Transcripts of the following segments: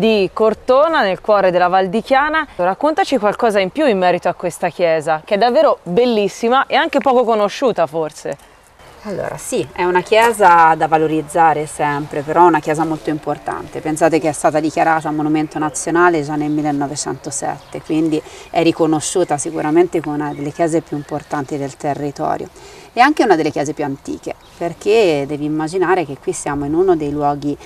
di Cortona, nel cuore della Val di Chiana. Raccontaci qualcosa in più in merito a questa chiesa, che è davvero bellissima e anche poco conosciuta forse. Allora sì, è una chiesa da valorizzare sempre, però è una chiesa molto importante. Pensate che è stata dichiarata monumento nazionale già nel 1907, quindi è riconosciuta sicuramente come una delle chiese più importanti del territorio e anche una delle chiese più antiche, perché devi immaginare che qui siamo in uno dei luoghi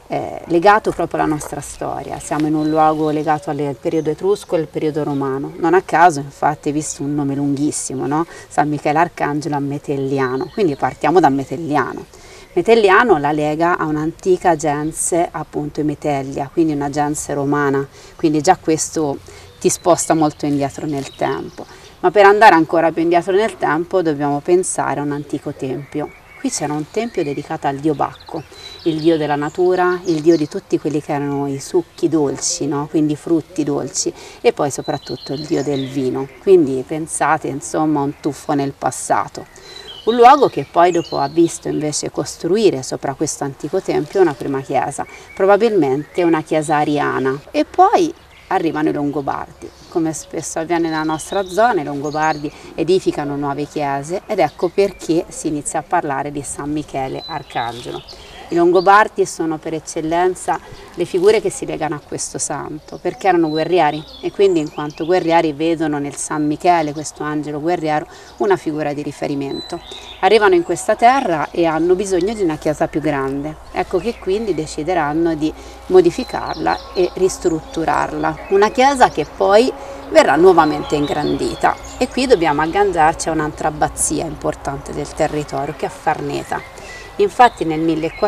legato proprio alla nostra storia, siamo in un luogo legato al periodo etrusco e al periodo romano. Non a caso infatti, visto un nome lunghissimo, no? San Michele Arcangelo a Metelliano, quindi partiamo da Metelliano. Metelliano la lega a un'antica gens, appunto Metellia, quindi una gens romana, quindi già questo ti sposta molto indietro nel tempo. Ma per andare ancora più indietro nel tempo dobbiamo pensare a un antico tempio. Qui c'era un tempio dedicato al dio Bacco, il dio della natura, il dio di tutti quelli che erano i succhi dolci, no? Quindi frutti dolci, e poi soprattutto il dio del vino. Quindi pensate insomma a un tuffo nel passato. Un luogo che poi dopo ha visto invece costruire sopra questo antico tempio una prima chiesa, probabilmente una chiesa ariana, e poi arrivano i Longobardi. Come spesso avviene nella nostra zona, i Longobardi edificano nuove chiese ed ecco perché si inizia a parlare di San Michele Arcangelo. I Longobardi sono per eccellenza le figure che si legano a questo santo, perché erano guerrieri e quindi in quanto guerrieri vedono nel San Michele, questo angelo guerriero, una figura di riferimento. Arrivano in questa terra e hanno bisogno di una chiesa più grande, ecco che quindi decideranno di modificarla e ristrutturarla. Una chiesa che poi verrà nuovamente ingrandita e qui dobbiamo agganciarci a un'altra abbazia importante del territorio che è Farneta. Infatti nel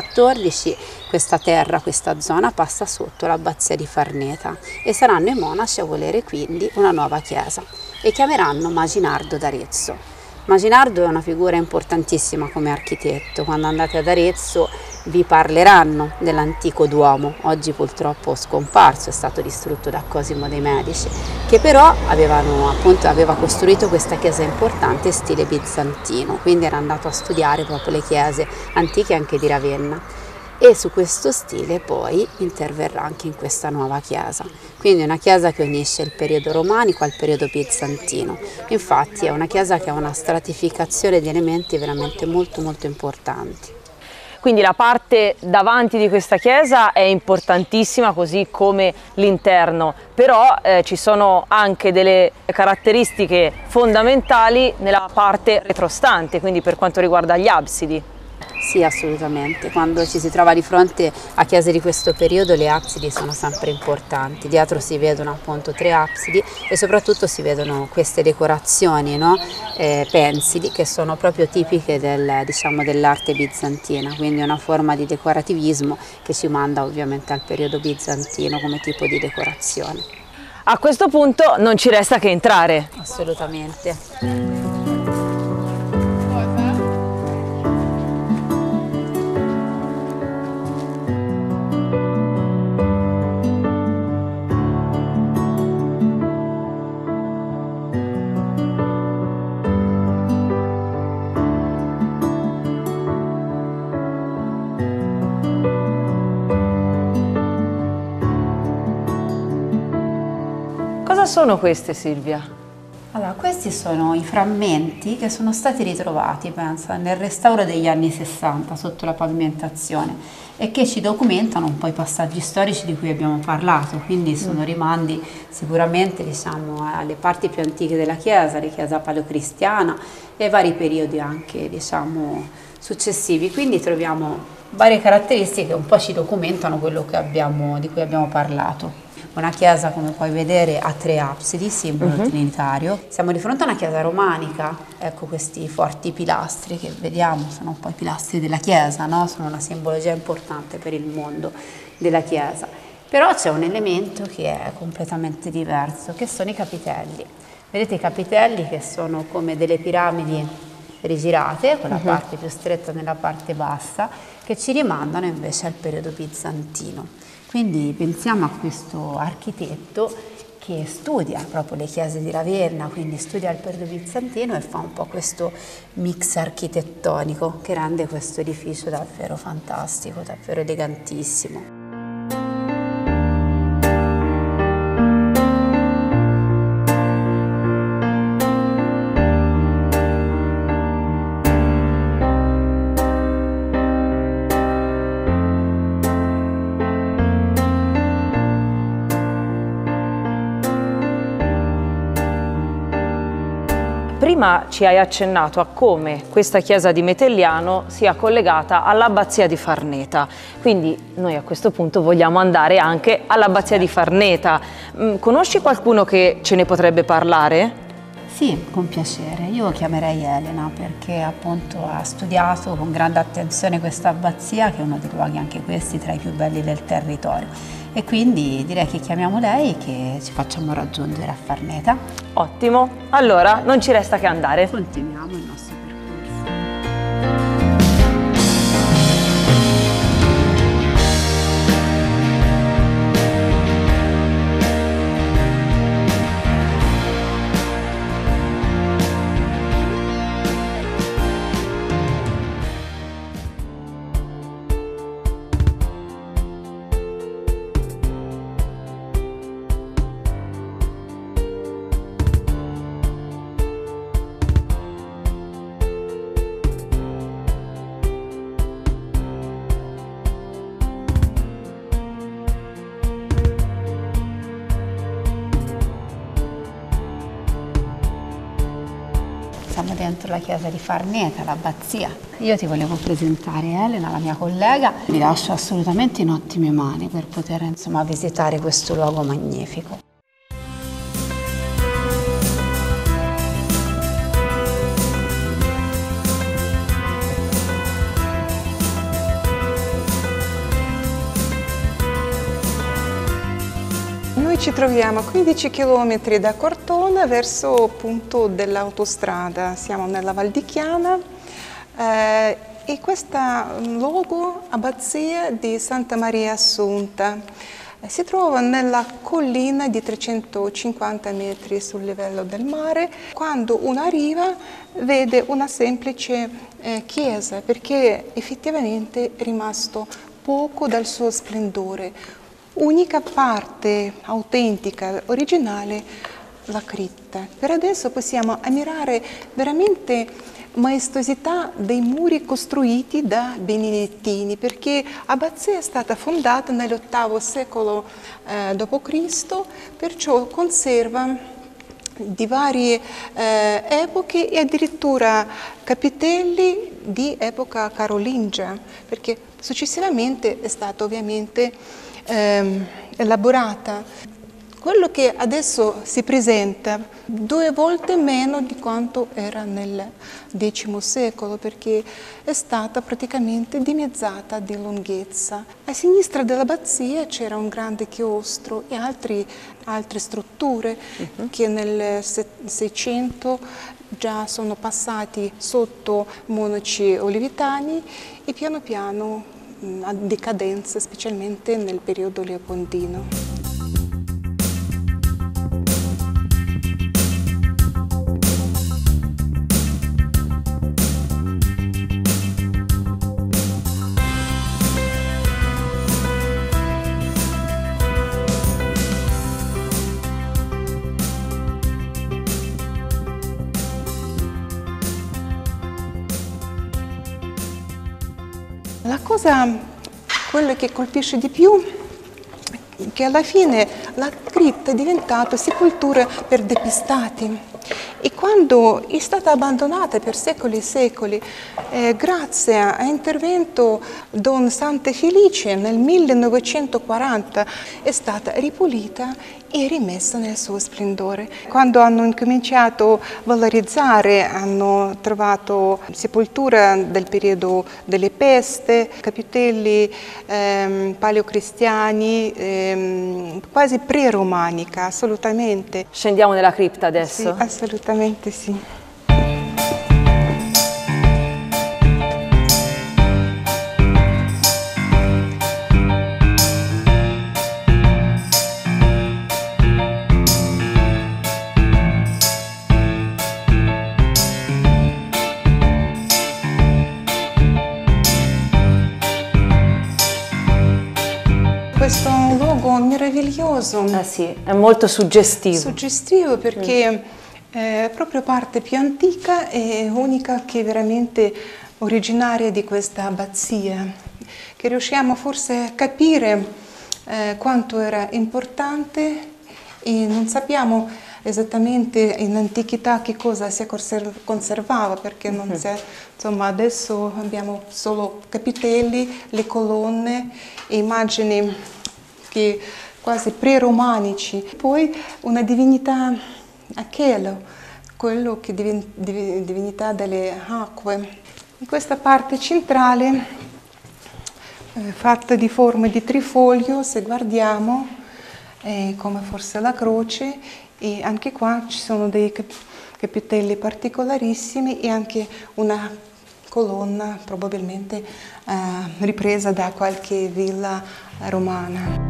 1014 questa terra, questa zona passa sotto l'abbazia di Farneta e saranno i monaci a volere quindi una nuova chiesa e chiameranno Maginardo d'Arezzo. Maginardo è una figura importantissima come architetto. Quando andate ad Arezzo vi parleranno dell'antico Duomo, oggi purtroppo scomparso, è stato distrutto da Cosimo dei Medici, che però aveva costruito questa chiesa importante stile bizantino, quindi era andato a studiare proprio le chiese antiche anche di Ravenna. E su questo stile poi interverrà anche in questa nuova chiesa. Quindi una chiesa che unisce il periodo romanico al periodo bizantino. Infatti è una chiesa che ha una stratificazione di elementi veramente molto molto importanti. Quindi la parte davanti di questa chiesa è importantissima, così come l'interno, però ci sono anche delle caratteristiche fondamentali nella parte retrostante, quindi per quanto riguarda gli absidi. Sì, assolutamente. Quando ci si trova di fronte a chiese di questo periodo le absidi sono sempre importanti. Dietro si vedono appunto 3 absidi e soprattutto si vedono queste decorazioni, no? Pensili, che sono proprio tipiche dell'arte bizantina, quindi una forma di decorativismo che ci manda ovviamente al periodo bizantino come tipo di decorazione. A questo punto non ci resta che entrare. Assolutamente. Cosa sono queste, Silvia? Allora, questi sono i frammenti che sono stati ritrovati, pensa, nel restauro degli anni 60 sotto la pavimentazione e che ci documentano un po' i passaggi storici di cui abbiamo parlato, quindi sono rimandi sicuramente alle parti più antiche della Chiesa, di Chiesa paleocristiana e ai vari periodi anche successivi, quindi troviamo varie caratteristiche che un po' ci documentano quello di cui abbiamo parlato. Una chiesa, come puoi vedere, ha 3 absidi, simbolo trinitario. Siamo di fronte a una chiesa romanica, ecco questi forti pilastri che vediamo, sono un po' i pilastri della chiesa, no? Sono una simbologia importante per il mondo della chiesa. Però c'è un elemento che è completamente diverso, che sono i capitelli. Vedete i capitelli che sono come delle piramidi rigirate, con la parte più stretta nella parte bassa, che ci rimandano invece al periodo bizantino. Quindi pensiamo a questo architetto che studia proprio le chiese di Ravenna, quindi studia il periodo bizantino e fa un po' questo mix architettonico che rende questo edificio davvero fantastico, davvero elegantissimo. prima ci hai accennato a come questa chiesa di Metelliano sia collegata all'abbazia di Farneta, quindi noi a questo punto vogliamo andare anche all'abbazia di Farneta. Conosci qualcuno che ce ne potrebbe parlare? Sì, con piacere. Io chiamerei Elena perché appunto ha studiato con grande attenzione questa abbazia, che è uno dei luoghi anche questi tra i più belli del territorio. E quindi direi che chiamiamo lei e che ci facciamo raggiungere a Farneta. Ottimo, allora non ci resta che andare. Continuiamo il nostro percorso. Siamo dentro la chiesa di Farneta, l'abbazia. Io ti volevo presentare Elena, la mia collega. Vi lascio assolutamente in ottime mani per poter visitare questo luogo magnifico. Noi ci troviamo a 15 km da Cortona verso il punto dell'autostrada, siamo nella Val di Chiana e questo luogo, abbazia di Santa Maria Assunta, si trova nella collina di 350 metri sul livello del mare. Quando uno arriva vede una semplice chiesa perché effettivamente è rimasto poco dal suo splendore. Unica parte autentica, originale, la cripta. Per adesso possiamo ammirare veramente maestosità dei muri costruiti da benedettini, perché l'abbazia è stata fondata nell'VIII secolo d.C., perciò conserva di varie epoche e addirittura capitelli di epoca carolingia, perché successivamente è stata ovviamente elaborata. Quello che adesso si presenta 2 volte meno di quanto era nel X secolo, perché è stata praticamente dimezzata di lunghezza. A sinistra dell'abbazia c'era un grande chiostro e altre strutture che nel 600 già sono passati sotto monaci olivitani e piano piano a decadenza, specialmente nel periodo leopoldino. Quello che colpisce di più è che alla fine la cripta è diventata sepoltura per depistati e quando è stata abbandonata per secoli e secoli, grazie all'intervento Don Santa Felice nel 1940 è stata ripulita e rimessa nel suo splendore. Quando hanno incominciato a valorizzare, hanno trovato sepoltura del periodo delle peste, capitelli paleocristiani, quasi pre-romanica, assolutamente. Scendiamo nella cripta adesso? Sì, assolutamente sì. Questo è un luogo meraviglioso. Sì, è molto suggestivo. Suggestivo perché è proprio parte più antica e unica che è veramente originaria di questa abbazia, che riusciamo forse a capire quanto era importante e non sappiamo esattamente in antichità che cosa si conservava, perché non si, insomma, adesso abbiamo solo capitelli, le colonne, immagini che quasi pre-romanici. Poi una divinità Achelo, quello che divinità delle acque. In questa parte centrale, fatta di forme di trifoglio, se guardiamo, come forse la croce, e anche qua ci sono dei capitelli particolarissimi e anche una colonna probabilmente ripresa da qualche villa romana.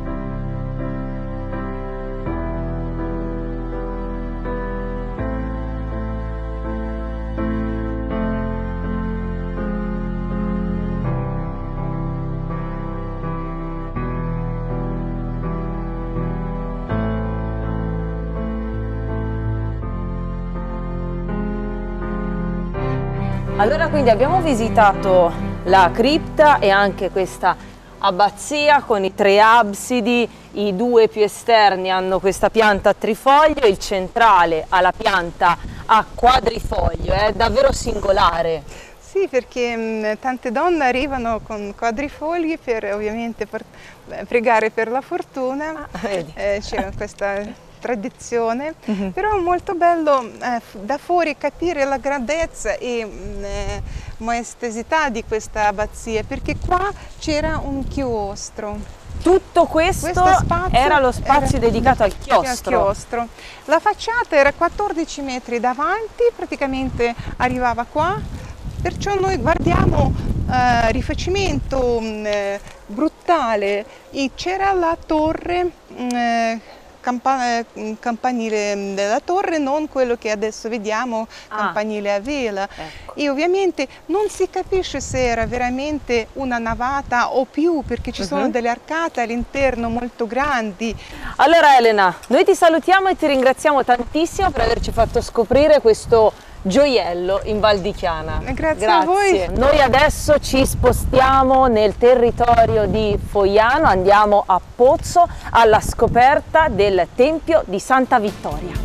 Allora, quindi abbiamo visitato la cripta e anche questa abbazia con i 3 absidi, i 2 più esterni hanno questa pianta a trifoglio, il centrale ha la pianta a quadrifoglio, è davvero singolare. Sì, perché tante donne arrivano con quadrifogli per ovviamente pregare per la fortuna, c'è questa tradizione, però è molto bello da fuori capire la grandezza e maestosità di questa abbazia, perché qua c'era un chiostro. Tutto questo era lo spazio dedicato al chiostro. La facciata era 14 metri davanti, praticamente arrivava qua, perciò noi guardiamo rifacimento brutale, e c'era la torre campanile della torre, non quello che adesso vediamo, campanile a vela. Ecco. E ovviamente non si capisce se era veramente una navata o più, perché ci sono delle arcate all'interno molto grandi. Allora Elena, noi ti salutiamo e ti ringraziamo tantissimo per averci fatto scoprire questo gioiello in Val di Chiana. Grazie a voi. Noi adesso ci spostiamo nel territorio di Fogliano, andiamo a Pozzo alla scoperta del Tempio di Santa Vittoria.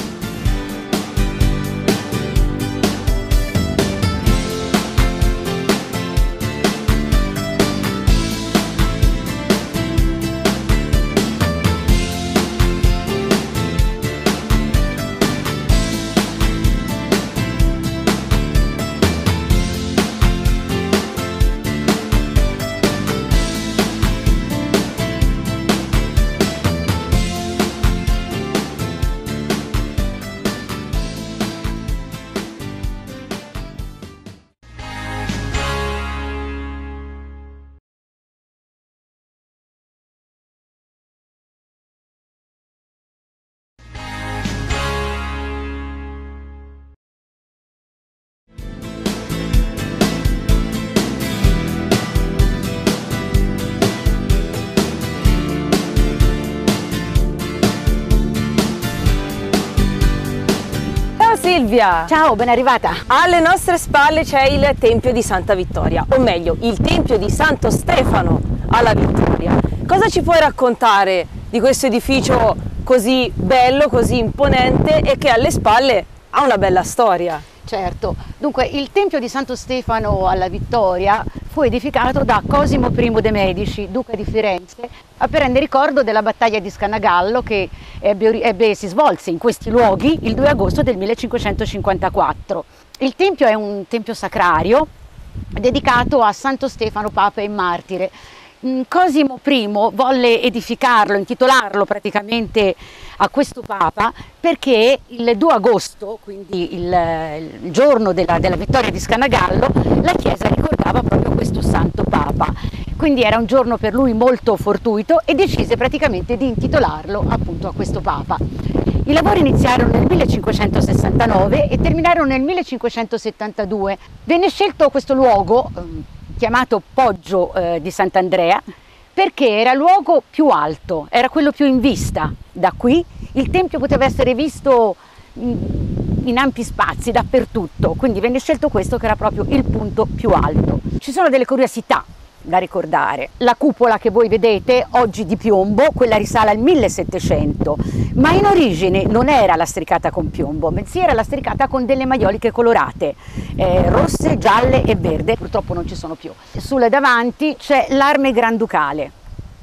Silvia! Ciao, ben arrivata! Alle nostre spalle c'è il Tempio di Santa Vittoria, o meglio, il Tempio di Santo Stefano alla Vittoria. Cosa ci puoi raccontare di questo edificio così bello, così imponente e che alle spalle ha una bella storia? Certo, dunque il Tempio di Santo Stefano alla Vittoria fu edificato da Cosimo I de' Medici, duca di Firenze, a perenne ricordo della battaglia di Scanagallo che si svolse in questi luoghi il 2 agosto del 1554. Il tempio è un tempio sacrario dedicato a Santo Stefano, Papa e Martire. Cosimo I volle edificarlo, intitolarlo praticamente a questo Papa, perché il 2 agosto, quindi il giorno della vittoria di Scanagallo, la Chiesa ricordava proprio questo santo Papa. Quindi era un giorno per lui molto fortuito e decise praticamente di intitolarlo appunto a questo Papa. I lavori iniziarono nel 1569 e terminarono nel 1572. Venne scelto questo luogo, chiamato Poggio di Sant'Andrea, perché era il luogo più alto, era quello più in vista. Da qui il tempio poteva essere visto in ampi spazi, dappertutto, quindi venne scelto questo che era proprio il punto più alto. Ci sono delle curiosità da ricordare. La cupola che voi vedete oggi di piombo, quella risale al 1700, ma in origine non era lastricata con piombo, bensì era lastricata con delle maioliche colorate, rosse, gialle e verde, purtroppo non ci sono più. Sulle davanti c'è l'arme granducale.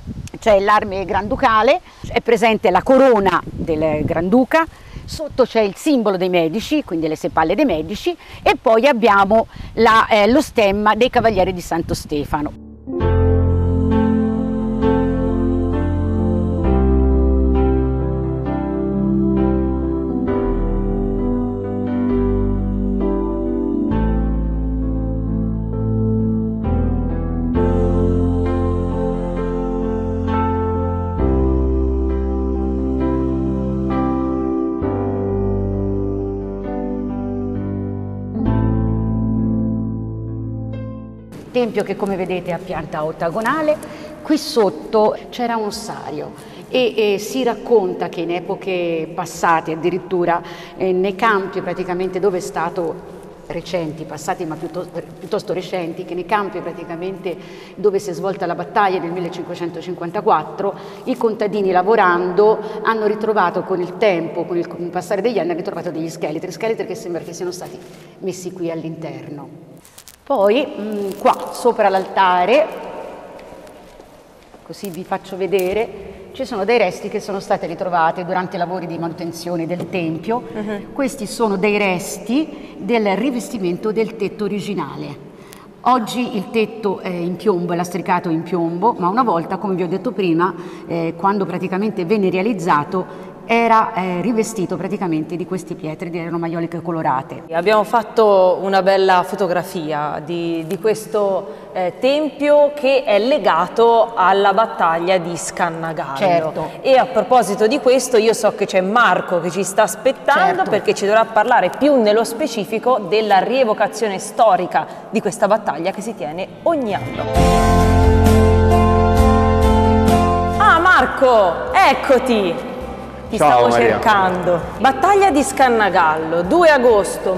È presente la corona del Granduca, sotto c'è il simbolo dei Medici, quindi le sepalle dei Medici, e poi abbiamo lo stemma dei Cavalieri di Santo Stefano. Tempio che, come vedete, è a pianta ottagonale. Qui sotto c'era un ossario e si racconta che in epoche passate, addirittura nei campi praticamente dove è stato recenti, passati ma piuttosto recenti, che nei campi praticamente dove si è svolta la battaglia nel 1554, i contadini lavorando hanno ritrovato con il tempo, con il passare degli anni, hanno ritrovato degli scheletri che sembra che siano stati messi qui all'interno. Poi qua sopra l'altare, così vi faccio vedere, ci sono dei resti che sono stati ritrovati durante i lavori di manutenzione del Tempio. Questi sono dei resti del rivestimento del tetto originale. Oggi il tetto è in piombo, è lastricato in piombo, ma una volta, come vi ho detto prima, quando praticamente venne realizzato, era rivestito praticamente di queste pietre, erano maioliche colorate. Abbiamo fatto una bella fotografia di questo tempio che è legato alla battaglia di Scannagallo. Certo. E a proposito di questo, io so che c'è Marco che ci sta aspettando, certo, perché ci dovrà parlare più nello specifico della rievocazione storica di questa battaglia che si tiene ogni anno. Ah Marco, eccoti! Ti stavo cercando. Battaglia di Scannagallo, 2 agosto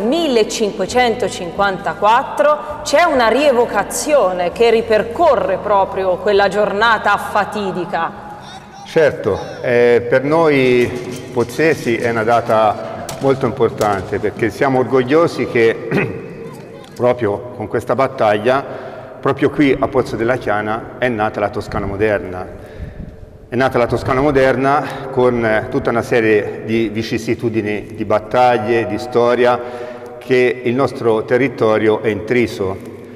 1554, c'è una rievocazione che ripercorre proprio quella giornata fatidica. Certo, per noi pozzesi è una data molto importante perché siamo orgogliosi che proprio con questa battaglia, proprio qui a Pozzo della Chiana, è nata la Toscana moderna. È nata la Toscana moderna con tutta una serie di vicissitudini, di battaglie, di storia che il nostro territorio è intriso.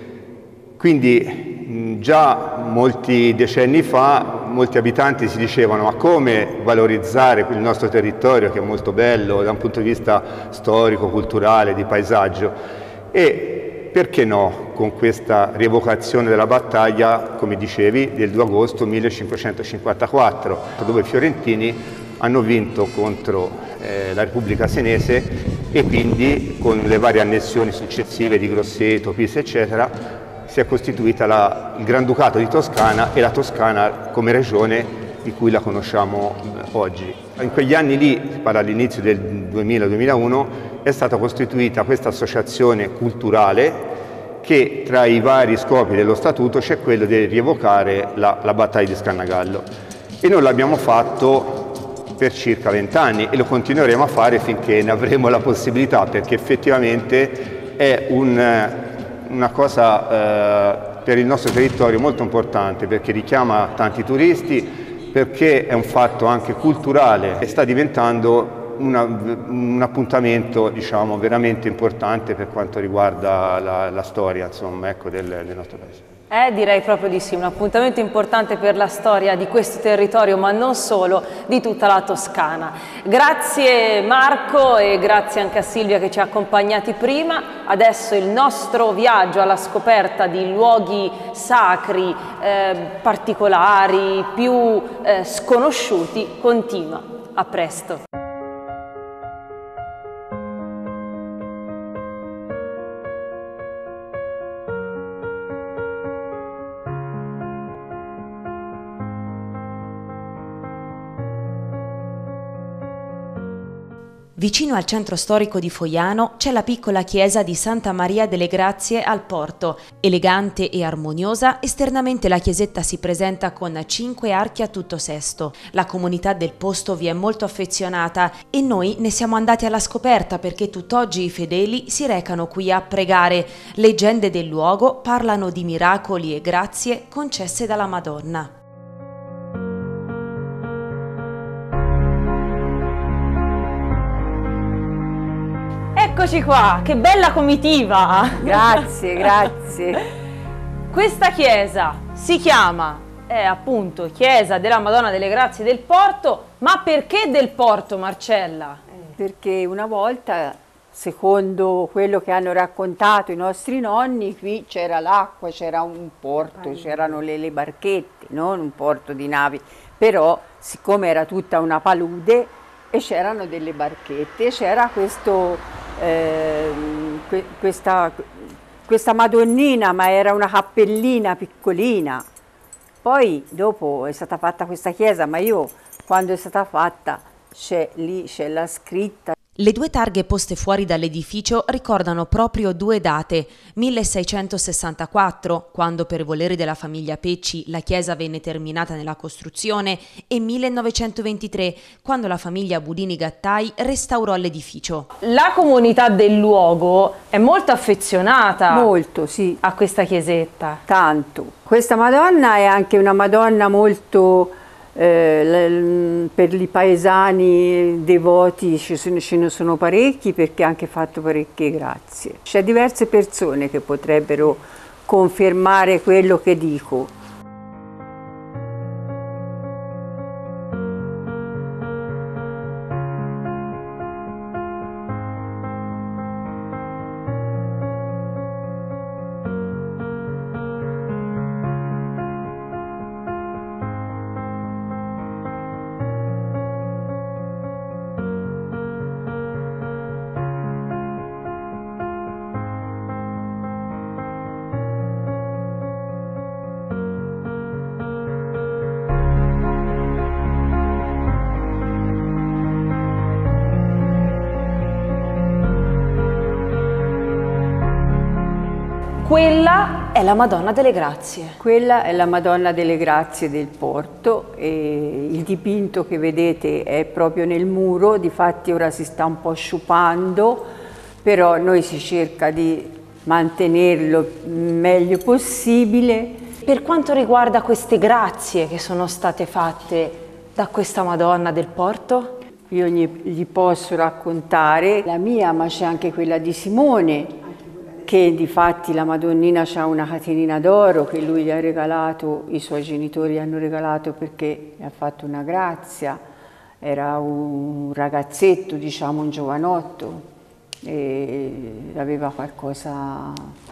Quindi già molti decenni fa molti abitanti si dicevano ma come valorizzare il nostro territorio che è molto bello da un punto di vista storico, culturale, di paesaggio e perché no, con questa rievocazione della battaglia, come dicevi, del 2 agosto 1554, dove i fiorentini hanno vinto contro la Repubblica Senese e quindi con le varie annessioni successive di Grosseto, Pisa, eccetera, si è costituita il Granducato di Toscana e la Toscana come regione di cui la conosciamo oggi. In quegli anni lì, all'inizio del 2000-2001, è stata costituita questa associazione culturale che tra i vari scopi dello statuto c'è quello di rievocare la battaglia di Scannagallo. E noi l'abbiamo fatto per circa 20 anni e lo continueremo a fare finché ne avremo la possibilità, perché effettivamente è una cosa per il nostro territorio molto importante, perché richiama tanti turisti, perché è un fatto anche culturale e sta diventando un appuntamento, diciamo, veramente importante per quanto riguarda la storia, insomma, ecco, del nostro paese. Direi proprio di sì, un appuntamento importante per la storia di questo territorio, ma non solo, di tutta la Toscana. Grazie Marco e grazie anche a Silvia che ci ha accompagnati prima. Adesso il nostro viaggio alla scoperta di luoghi sacri, particolari, più sconosciuti continua. A presto. Vicino al centro storico di Foiano c'è la piccola chiesa di Santa Maria delle Grazie al Porto. Elegante e armoniosa, esternamente la chiesetta si presenta con 5 archi a tutto sesto. La comunità del posto vi è molto affezionata e noi ne siamo andati alla scoperta perché tutt'oggi i fedeli si recano qui a pregare. Leggende del luogo parlano di miracoli e grazie concesse dalla Madonna. Eccoci qua, che bella comitiva! Grazie, grazie. Questa chiesa si chiama, appunto, Chiesa della Madonna delle Grazie del Porto, ma perché del Porto, Marcella? Perché una volta, secondo quello che hanno raccontato i nostri nonni, qui c'era l'acqua, c'era un porto, c'erano le barchette, non un porto di navi, però siccome era tutta una palude e c'erano delle barchette, c'era questa Madonnina, ma era una cappellina piccolina. Poi dopo è stata fatta questa chiesa, ma io quando è stata fatta c'è la scritta. Le 2 targhe poste fuori dall'edificio ricordano proprio 2 date: 1664, quando per volere della famiglia Pecci la chiesa venne terminata nella costruzione, e 1923, quando la famiglia Budini-Gattai restaurò l'edificio. La comunità del luogo è molto affezionata Molto, sì. a questa chiesetta. Tanto. Questa Madonna è anche una Madonna molto, per i paesani devoti ce ne sono parecchi, perché ha anche fatto parecchie grazie. C'è diverse persone che potrebbero confermare quello che dico. Quella è la Madonna delle Grazie. Quella è la Madonna delle Grazie del Porto e il dipinto che vedete è proprio nel muro, difatti ora si sta un po' sciupando, però noi si cerca di mantenerlo il meglio possibile. Per quanto riguarda queste grazie che sono state fatte da questa Madonna del Porto? Io gli posso raccontare la mia, ma c'è anche quella di Simone, che difatti la Madonnina ha una catenina d'oro che lui gli ha regalato, i suoi genitori hanno regalato perché gli ha fatto una grazia. Era un ragazzetto, diciamo un giovanotto, e aveva qualcosa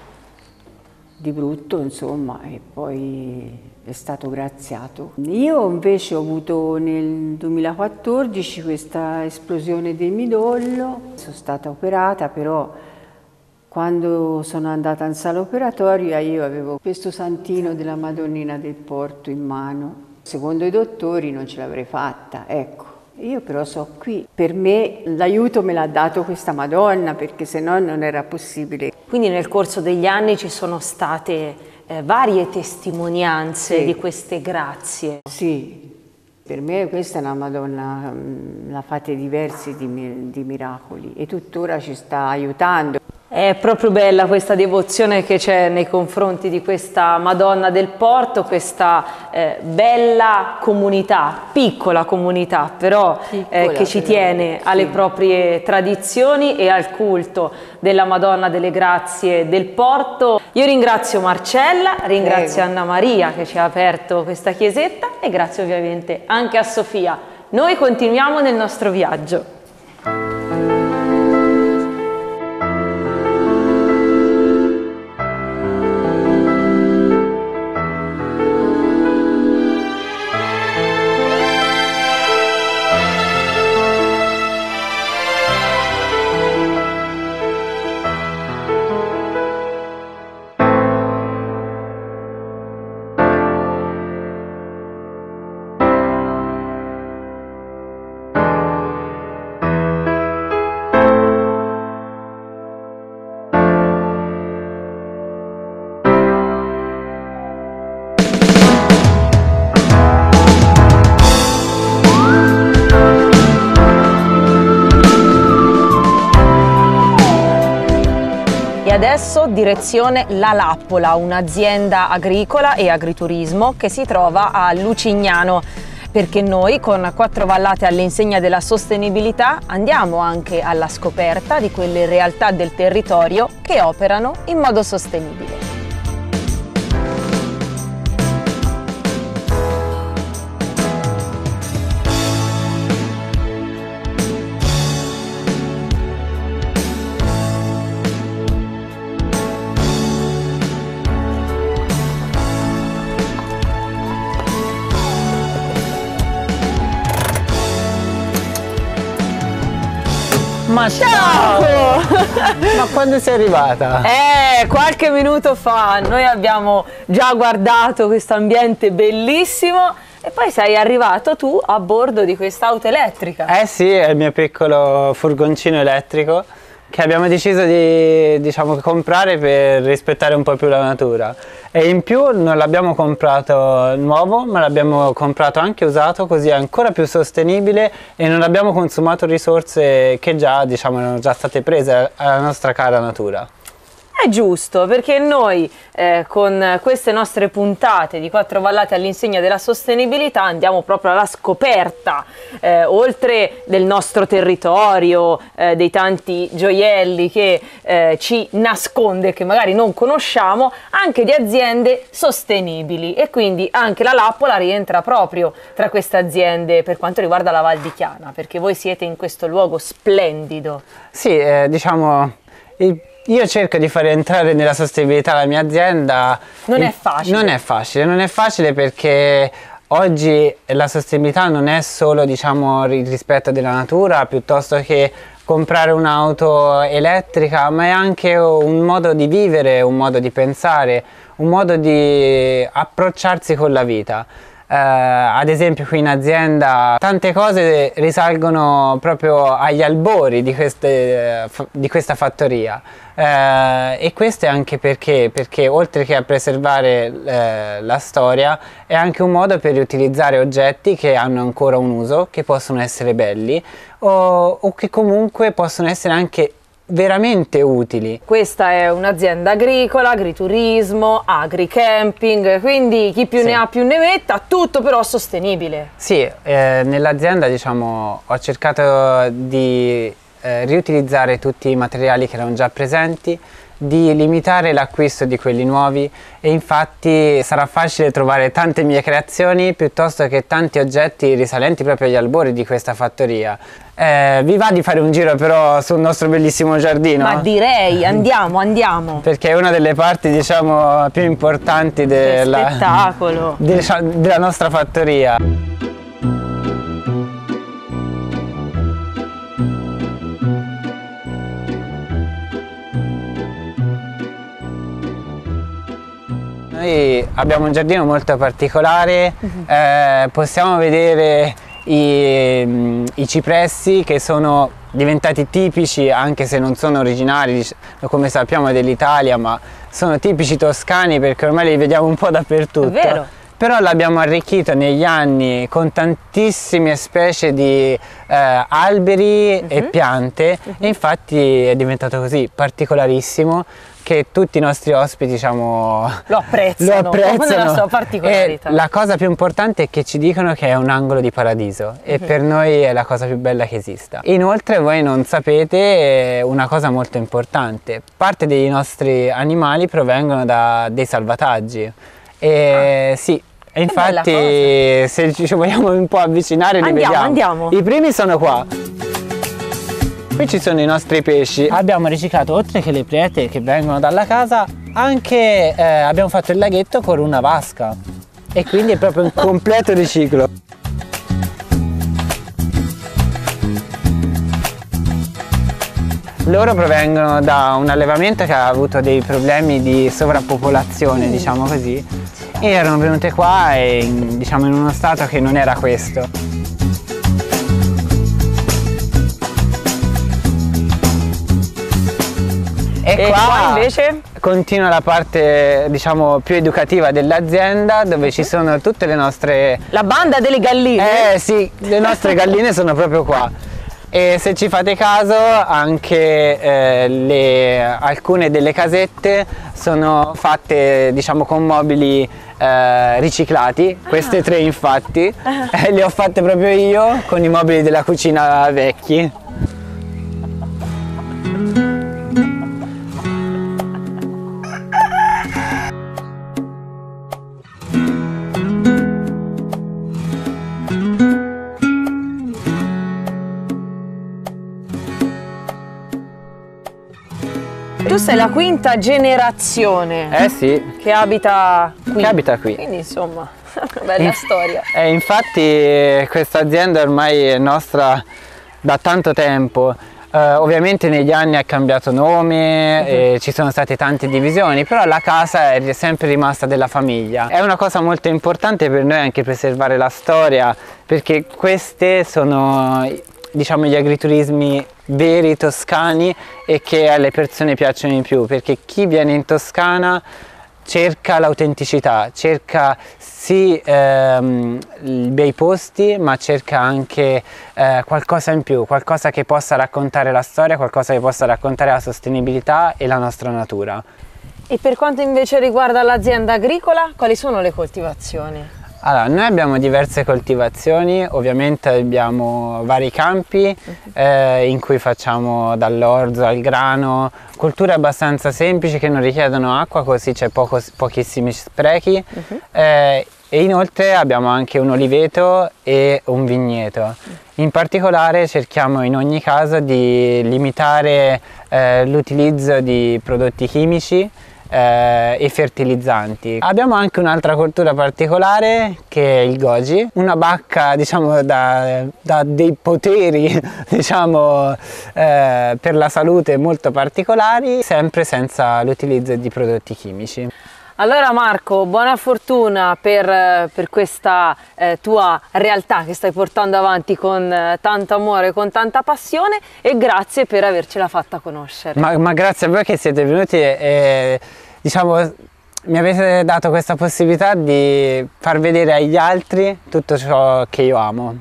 di brutto, insomma, e poi è stato graziato. Io invece ho avuto nel 2014 questa esplosione del midollo, sono stata operata, però quando sono andata in sala operatoria io avevo questo santino della Madonnina del Porto in mano. Secondo i dottori non ce l'avrei fatta, ecco. Io però so qui. Per me l'aiuto me l'ha dato questa Madonna, perché se no non era possibile. Quindi nel corso degli anni ci sono state varie testimonianze di queste grazie. Sì, per me questa è una Madonna, l'ha fatte diversi di miracoli e tuttora ci sta aiutando. È proprio bella questa devozione che c'è nei confronti di questa Madonna del Porto, questa bella comunità, piccola comunità, però che ci tiene alle proprie tradizioni e al culto della Madonna delle Grazie del Porto. Io ringrazio Marcella, ringrazio Anna Maria che ci ha aperto questa chiesetta e grazie ovviamente anche a Sofia. Noi continuiamo nel nostro viaggio. adesso direzione La Lappola, un'azienda agricola e agriturismo che si trova a Lucignano, perché noi con Quattro Vallate all'insegna della sostenibilità andiamo anche alla scoperta di quelle realtà del territorio che operano in modo sostenibile. Ma ciao! Ma quando sei arrivata? Qualche minuto fa. Noi abbiamo già guardato questo ambiente bellissimo e poi sei arrivato tu a bordo di questa auto elettrica. Sì, è il mio piccolo furgoncino elettrico che abbiamo deciso di, diciamo, comprare per rispettare un po' più la natura. E in più non l'abbiamo comprato nuovo, ma l'abbiamo comprato anche usato, così è ancora più sostenibile e non abbiamo consumato risorse che già, diciamo, erano già state prese alla nostra cara natura. È giusto, perché noi con queste nostre puntate di Quattro Vallate all'insegna della sostenibilità andiamo proprio alla scoperta, oltre del nostro territorio, dei tanti gioielli che ci nasconde, che magari non conosciamo, anche di aziende sostenibili, e quindi anche la Lappola rientra proprio tra queste aziende per quanto riguarda la Val di Chiana, perché voi siete in questo luogo splendido. Sì, diciamo... Io cerco di far entrare nella sostenibilità la mia azienda. Non è facile. Non è facile perché oggi la sostenibilità non è solo, diciamo, il rispetto della natura, piuttosto che comprare un'auto elettrica, ma è anche un modo di vivere, un modo di pensare, un modo di approcciarsi con la vita. Ad esempio qui in azienda tante cose risalgono proprio agli albori di questa fattoria, e questo è anche perché oltre che a preservare la storia è anche un modo per riutilizzare oggetti che hanno ancora un uso, che possono essere belli o che comunque possono essere anche veramente utili. Questa è un'azienda agricola, agriturismo, agricamping, quindi chi più ne ha più ne metta, tutto però sostenibile. Sì, nell'azienda, diciamo, ho cercato di riutilizzare tutti i materiali che erano già presenti, di limitare l'acquisto di quelli nuovi, e infatti sarà facile trovare tante mie creazioni piuttosto che tanti oggetti risalenti proprio agli albori di questa fattoria. Vi va di fare un giro però sul nostro bellissimo giardino? Ma direi, andiamo! Perché è una delle parti, diciamo, più importanti spettacolo della nostra fattoria. Noi abbiamo un giardino molto particolare, possiamo vedere i cipressi che sono diventati tipici, anche se non sono originari, come sappiamo, dell'Italia, ma sono tipici toscani perché ormai li vediamo un po' dappertutto. È vero. Però l'abbiamo arricchito negli anni con tantissime specie di alberi e piante, e infatti è diventato così particolarissimo che tutti i nostri ospiti, diciamo, lo apprezzano la sua particolarità. E la cosa più importante è che ci dicono che è un angolo di paradiso, e per noi è la cosa più bella che esista. Inoltre voi non sapete una cosa molto importante: parte dei nostri animali provengono da dei salvataggi, e sì, e infatti se ci vogliamo un po' avvicinare li vediamo. Andiamo. I primi sono qua. Qui ci sono i nostri pesci. Abbiamo riciclato, oltre che le priete che vengono dalla casa, anche abbiamo fatto il laghetto con una vasca, e quindi è proprio un completo riciclo. Loro provengono da un allevamento che ha avuto dei problemi di sovrappopolazione, diciamo così, e erano venute qua diciamo, in uno stato che non era questo. E qua invece continua la parte, diciamo, più educativa dell'azienda, dove ci sono tutte le nostre... La banda delle galline? Sì, le nostre galline sono proprio qua. e se ci fate caso anche alcune delle casette sono fatte, diciamo, con mobili riciclati. Queste 3 infatti le ho fatte proprio io con i mobili della cucina vecchi. Tu sei la 5ª generazione sì, che abita qui. Quindi insomma, bella storia. Infatti questa azienda ormai è nostra da tanto tempo. Ovviamente negli anni ha cambiato nome, e ci sono state tante divisioni, però la casa è sempre rimasta della famiglia. È una cosa molto importante per noi anche preservare la storia, perché queste sono, diciamo, gli agriturismi veri toscani e che alle persone piacciono di più, perché chi viene in Toscana cerca l'autenticità, cerca sì bei posti, ma cerca anche qualcosa in più, qualcosa che possa raccontare la storia, qualcosa che possa raccontare la sostenibilità e la nostra natura. E per quanto invece riguarda l'azienda agricola, quali sono le coltivazioni? Allora, noi abbiamo diverse coltivazioni, ovviamente abbiamo vari campi in cui facciamo dall'orzo al grano, colture abbastanza semplici che non richiedono acqua, così c'è pochissimi sprechi, e inoltre abbiamo anche un oliveto e un vigneto. In particolare cerchiamo in ogni caso di limitare l'utilizzo di prodotti chimici e fertilizzanti. Abbiamo anche un'altra coltura particolare che è il goji, una bacca, diciamo, da dei poteri, diciamo, per la salute molto particolari, sempre senza l'utilizzo di prodotti chimici. Allora Marco, buona fortuna per questa tua realtà che stai portando avanti con tanto amore, con tanta passione, e grazie per avercela fatta conoscere. Ma grazie a voi che siete venuti e diciamo, mi avete dato questa possibilità di far vedere agli altri tutto ciò che io amo.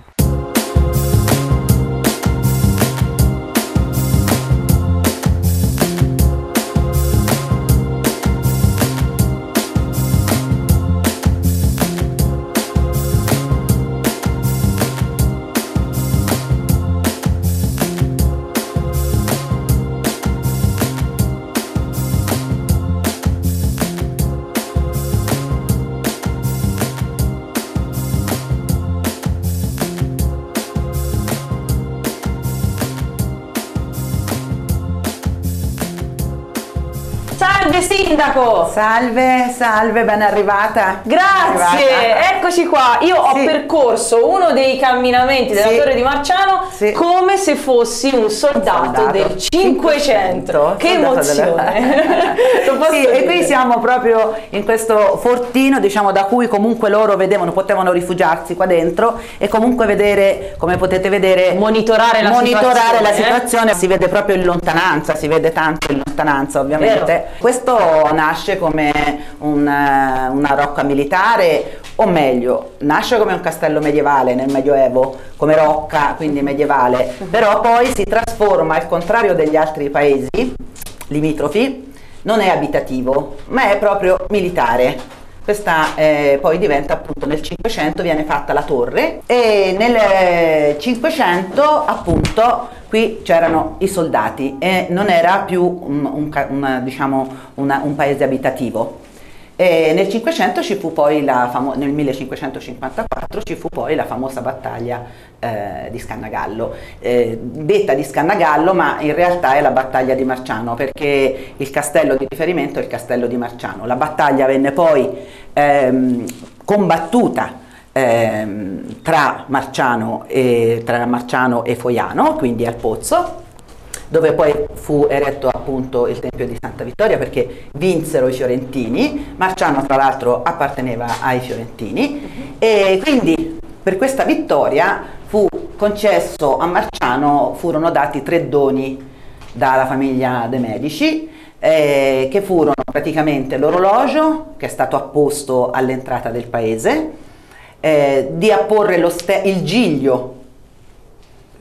Salve sindaco! Salve, salve, ben arrivata. Grazie, eccoci qua. Io ho percorso uno dei camminamenti della Torre di Marciano come se fossi un soldato del 500. Che emozione! Sì, e qui siamo proprio in questo fortino, diciamo, da cui comunque loro potevano rifugiarsi qua dentro e comunque vedere, come potete vedere, monitorare la situazione. Si vede proprio in lontananza, si vede tanto in lontananza ovviamente. Vero. Questo nasce come una rocca militare, o meglio, nasce come un castello medievale nel Medioevo, come rocca, quindi medievale, però poi si trasforma, al contrario degli altri paesi limitrofi, non è abitativo, ma è proprio militare. Questa poi diventa, appunto, nel 500 viene fatta la torre, e nel 500 appunto qui c'erano i soldati e non era più un paese abitativo. E nel 500 ci fu poi nel 1554 ci fu poi la famosa battaglia di Scannagallo, detta di Scannagallo, ma in realtà è la battaglia di Marciano, perché il castello di riferimento è il castello di Marciano. La battaglia venne poi combattuta tra Marciano e Foiano, quindi al Pozzo, dove poi fu eretto appunto il Tempio di Santa Vittoria, perché vinsero i fiorentini. Marciano tra l'altro apparteneva ai fiorentini, e quindi per questa vittoria fu concesso a Marciano, furono dati 3 doni dalla famiglia de' Medici, che furono praticamente l'orologio, che è stato apposto all'entrata del paese, di apporre il giglio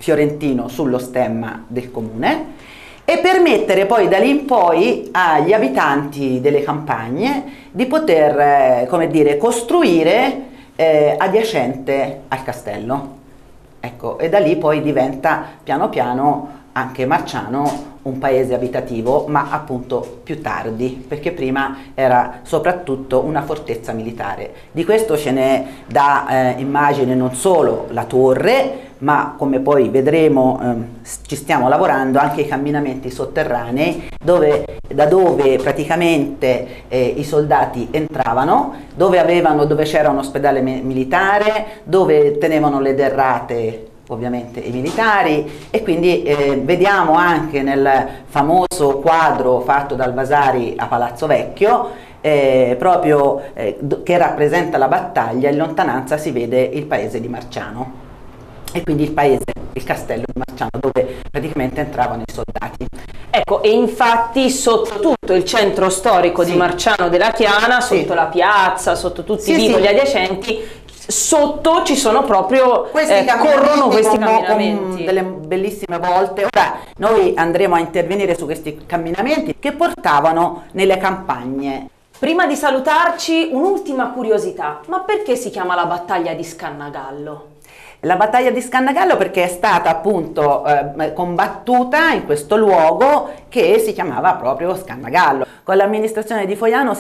fiorentino sullo stemma del comune, e permettere poi da lì in poi agli abitanti delle campagne di poter, come dire, costruire adiacente al castello. Ecco, e da lì poi diventa piano piano anche Marciano un paese abitativo, ma appunto più tardi, perché prima era soprattutto una fortezza militare. Di questo ce ne dà immagine non solo la torre, ma come poi vedremo ci stiamo lavorando anche i camminamenti sotterranei da dove praticamente i soldati entravano, dove c'era un ospedale militare, dove tenevano le derrate ovviamente i militari, e quindi vediamo anche nel famoso quadro fatto dal Vasari a Palazzo Vecchio proprio che rappresenta la battaglia, in lontananza si vede il paese di Marciano e quindi il castello di Marciano, dove praticamente entravano i soldati. Ecco, e infatti sotto tutto il centro storico di Marciano della Chiana, sotto la piazza, sotto tutti i vicoli adiacenti, sotto ci sono proprio corrono questi camminamenti con delle bellissime volte. Ora noi andremo a intervenire su questi camminamenti che portavano nelle campagne. Prima di salutarci, un'ultima curiosità: ma perché si chiama la battaglia di Scannagallo? La battaglia di Scannagallo perché è stata appunto combattuta in questo luogo che si chiamava proprio Scannagallo. Con l'amministrazione di Foiano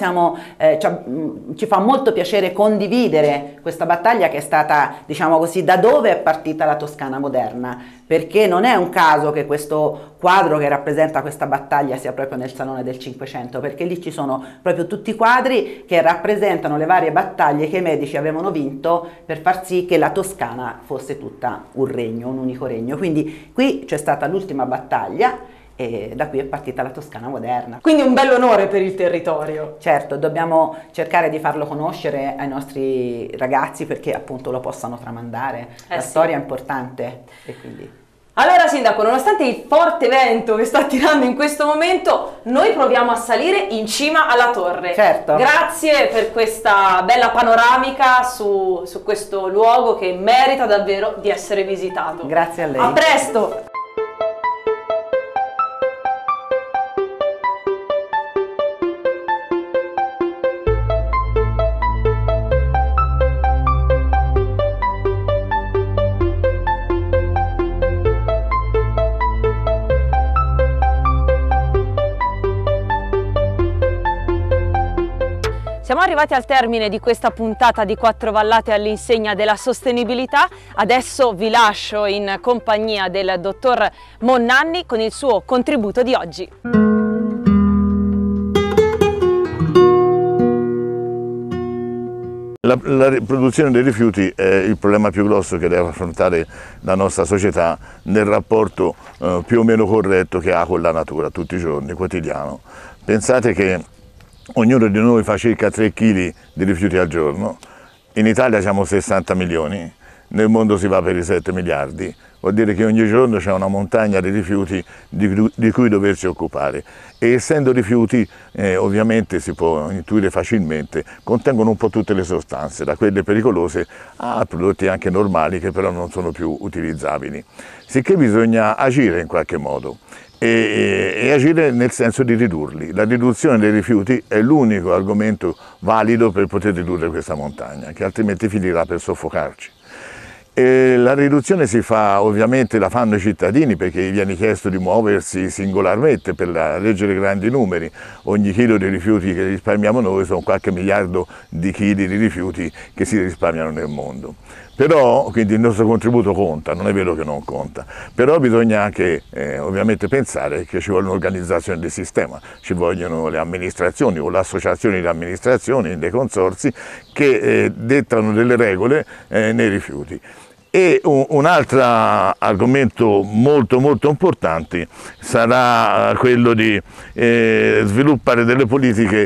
ci fa molto piacere condividere questa battaglia, che è stata, diciamo così, da dove è partita la Toscana moderna, perché non è un caso che questo quadro che rappresenta questa battaglia sia proprio nel Salone del Cinquecento, perché lì ci sono proprio tutti i quadri che rappresentano le varie battaglie che i Medici avevano vinto per far sì che la Toscana fosse tutta un regno, un unico regno. Quindi qui c'è stata l'ultima battaglia e da qui è partita la Toscana moderna. Quindi un bell'onore per il territorio. Certo, dobbiamo cercare di farlo conoscere ai nostri ragazzi perché appunto lo possano tramandare. La storia è importante e quindi... Allora Sindaco, nonostante il forte vento che sta tirando in questo momento, noi proviamo a salire in cima alla torre. Certo. Grazie per questa bella panoramica su questo luogo che merita davvero di essere visitato. Grazie a lei. A presto! Siamo arrivati al termine di questa puntata di Quattro Vallate all'insegna della sostenibilità. Adesso vi lascio in compagnia del dottor Monnanni con il suo contributo di oggi. La riproduzione dei rifiuti è il problema più grosso che deve affrontare la nostra società nel rapporto più o meno corretto che ha con la natura tutti i giorni, quotidiano. Pensate che ognuno di noi fa circa 3 kg di rifiuti al giorno, in Italia siamo 60 milioni, nel mondo si va per i 7 miliardi, vuol dire che ogni giorno c'è una montagna di rifiuti di cui doversi occupare e essendo rifiuti ovviamente si può intuire facilmente, contengono un po' tutte le sostanze, da quelle pericolose a prodotti anche normali che però non sono più utilizzabili, sicché bisogna agire in qualche modo. E agire nel senso di ridurli. La riduzione dei rifiuti è l'unico argomento valido per poter ridurre questa montagna, che altrimenti finirà per soffocarci. E la riduzione si fa, ovviamente la fanno i cittadini perché gli viene chiesto di muoversi singolarmente per reggere grandi numeri. Ogni chilo di rifiuti che risparmiamo noi sono qualche miliardo di chili di rifiuti che si risparmiano nel mondo. Però, quindi il nostro contributo conta, non è vero che non conta, però bisogna anche ovviamente pensare che ci vuole un'organizzazione del sistema, ci vogliono le amministrazioni o le associazioni di amministrazioni, dei consorzi che dettano delle regole nei rifiuti. E un altro argomento molto importante sarà quello di sviluppare delle politiche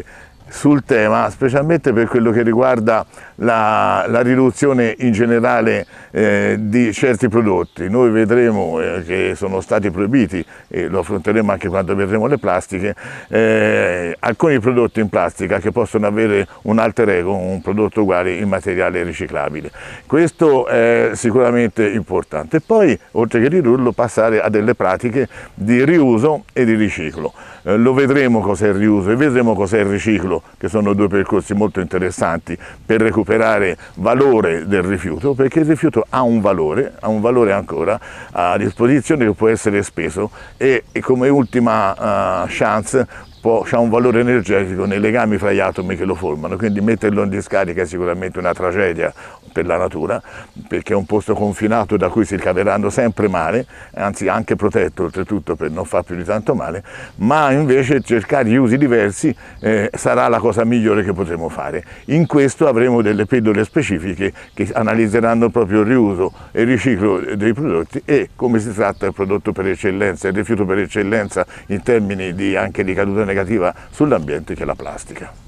sul tema, specialmente per quello che riguarda la riduzione in generale di certi prodotti. Noi vedremo che sono stati proibiti, e lo affronteremo anche quando vedremo le plastiche, alcuni prodotti in plastica che possono avere un alter ego, un prodotto uguale in materiale riciclabile. Questo è sicuramente importante. Poi, oltre che ridurlo, passare a delle pratiche di riuso e di riciclo. Lo vedremo cos'è il riuso e vedremo cos'è il riciclo, che sono due percorsi molto interessanti per recuperare valore del rifiuto, perché il rifiuto ha un valore ancora a disposizione che può essere speso e come ultima chance ha un valore energetico nei legami fra gli atomi che lo formano, quindi metterlo in discarica è sicuramente una tragedia per la natura, perché è un posto confinato da cui si ricaveranno sempre male, anzi anche protetto oltretutto per non far più di tanto male, ma invece cercare gli usi diversi sarà la cosa migliore che potremo fare. In questo avremo delle pillole specifiche che analizzeranno proprio il riuso e il riciclo dei prodotti e come si tratta il prodotto per eccellenza, il rifiuto per eccellenza in termini anche di caduta negativa sull'ambiente, che è la plastica.